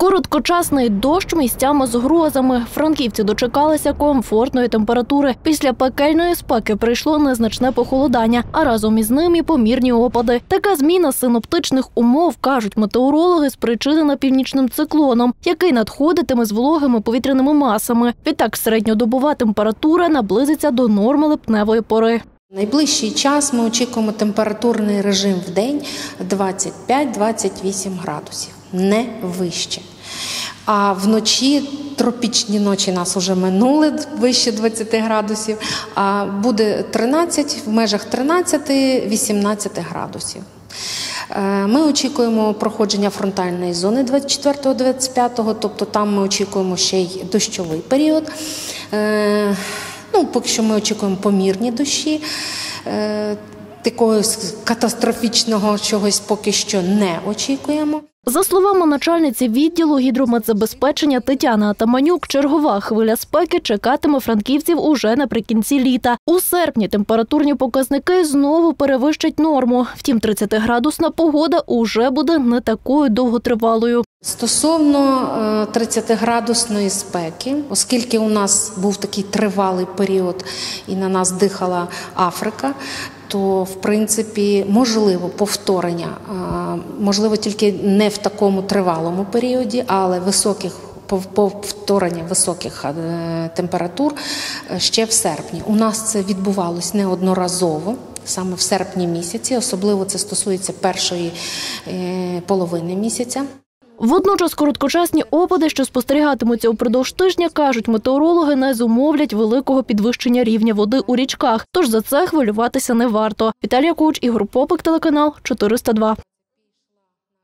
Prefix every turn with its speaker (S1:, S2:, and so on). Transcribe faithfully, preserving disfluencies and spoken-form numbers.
S1: Короткочасний дощ місцями з грозами. Франківці дочекалися комфортної температури. Після пекельної спеки прийшло незначне похолодання, а разом із ним і помірні опади. Така зміна синоптичних умов, кажуть метеорологи, спричинена північним циклоном, який надходитиме з вологими повітряними масами. Відтак середньодобова температура наблизиться до норми липневої пори.
S2: Найближчий час ми очікуємо температурний режим в день двадцять п'ять - двадцять вісім градусів, не вище. А вночі тропічні ночі нас вже минули, вище двадцяти градусів, а буде тринадцять, в межах тринадцяти - вісімнадцяти градусів. Ми очікуємо проходження фронтальної зони двадцять четвертого - двадцять п'ятого, тобто там ми очікуємо ще й дощовий період. Ну, поки що ми очікуємо помірні дощі, е, такого катастрофічного чогось поки що не очікуємо.
S1: За словами начальниці відділу гідрометзабезпечення Тетяни Атаманюк, чергова хвиля спеки чекатиме франківців уже наприкінці літа. У серпні температурні показники знову перевищать норму. Втім, тридцятиградусна погода уже буде не такою довготривалою.
S2: Стосовно тридцятиградусної спеки, оскільки у нас був такий тривалий період і на нас дихала Африка, то, в принципі, можливо повторення, можливо, тільки не в такому тривалому періоді, але високих повторення високих температур ще в серпні. У нас це відбувалось неодноразово, саме в серпні місяці, особливо це стосується першої половини місяця.
S1: Водночас короткочасні опади, що спостерігатимуться упродовж тижня, кажуть метеорологи, не зумовлять великого підвищення рівня води у річках. Тож за це хвилюватися не варто. Віталія Куч, Ігор Попик, телеканал чотириста два.